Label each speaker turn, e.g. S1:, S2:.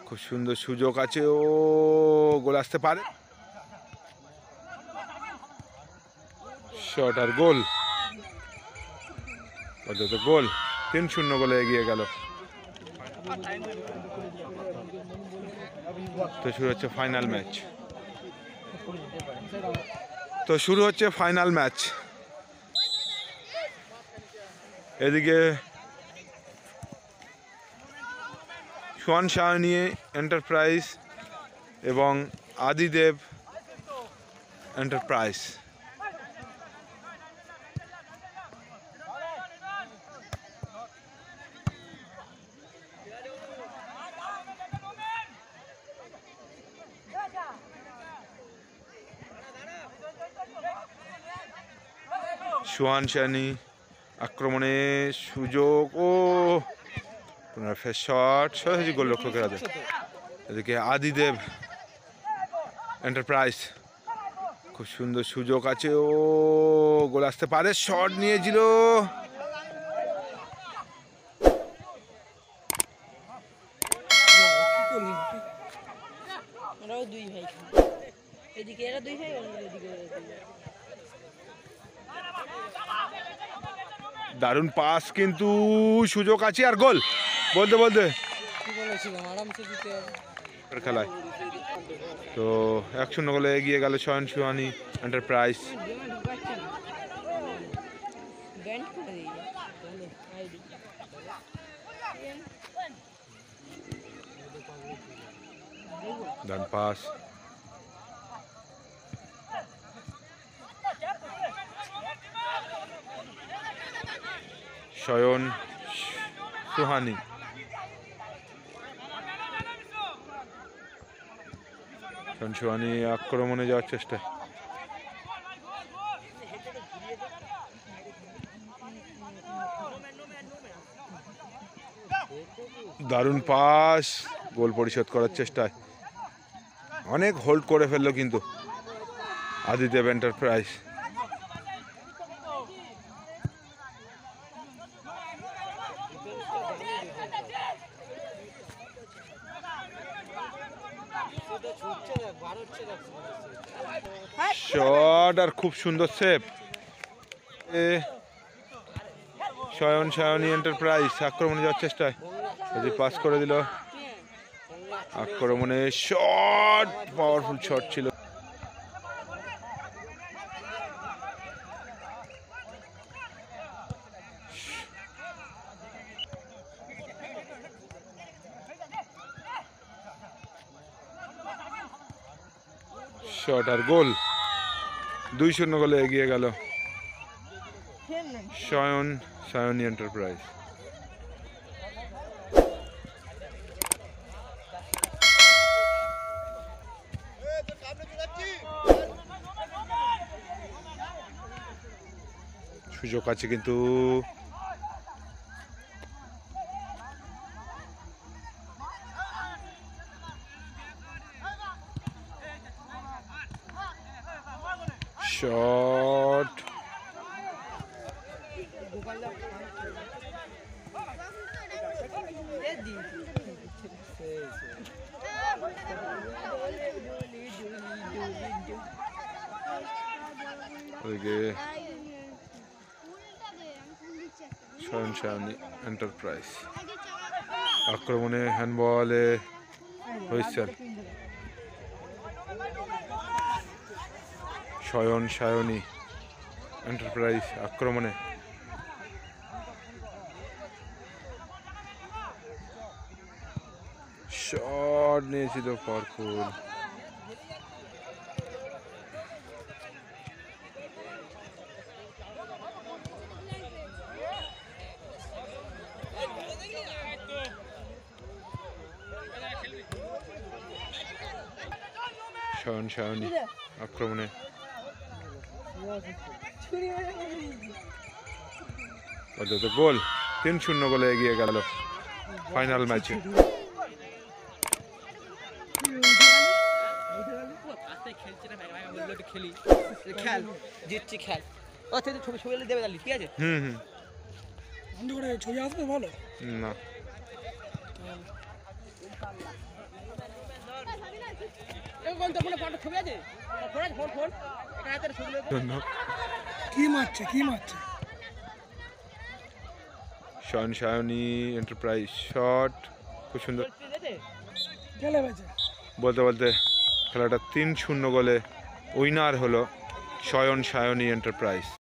S1: খুব সুন্দর সুযোগ আছে, ও গোল আসতে পারে, শট আর গোল। গোল 3-0 গোলে এগিয়ে গেল। তো শুরু হচ্ছে ফাইনাল ম্যাচ। এদিকে সোয়ান সায়নী এন্টারপ্রাইজ এবং আদিদেব এন্টারপ্রাইজ। সোয়ান সায়নী আক্রমণে সুযোগ, ও ফের শট, সোজাসুজি গোলরক্ষকের হাতে। এদিকে আদিদেব এন্টারপ্রাইজ, খুব সুন্দর সুযোগ আছে, ও গোল আসতে পারে, শট নিয়েছিল, দারুণ পাস, কিন্তু সুযোগ আছে আর গোল। বলতে বলতে খেলায় তো 1-0 গোলে এগিয়ে গেল সোয়ান সায়নী এন্টারপ্রাইজ। ডান পাস, শয়ন সুহানি, সুহানি আক্রমণে যাওয়ার চেষ্টা, দারুণ পাস, গোল পরিশোধ করার চেষ্টায় অনেক হোল্ড করে ফেললো কিন্তু আদিদেব এন্টারপ্রাইজ। শট আর খুব সুন্দর সেভ। সোয়ান সায়নী এন্টারপ্রাইজ আক্রমণে যাওয়ার চেষ্টায়, যদি পাস করে দিল, আক্রমণে শট, পাওয়ারফুল শট ছিল। শট আর গোল, 2-0 গোলে এগিয়ে গেল সোয়ান সায়নী এন্টারপ্রাইজ। সুযোগ আছে কিন্তু শট, সোয়ান সায়নী এন্টারপ্রাইজ আক্রমণে হ্যান্ডবলে হুইসেল। সোয়ান সায়নী এন্টারপ্রাইজ আক্রমণে শট নিয়েছিল, পাওয়ারফুল। সোয়ান সায়নী আক্রমণে গোল, 3-0 গোলে এগিয়ে গেল ফাইনাল ম্যাচে। ছবি আসবে ভালো না।
S2: কি মারছে কি মারছে
S1: শয়ন সায়নী এন্টারপ্রাইজ শট, খুব সুন্দর।
S2: গেলে বেঁচে
S1: বলতে বলতে খেলাটা 3-0 গোলে উইনার হলো শয়ন সায়নী এন্টারপ্রাইজ।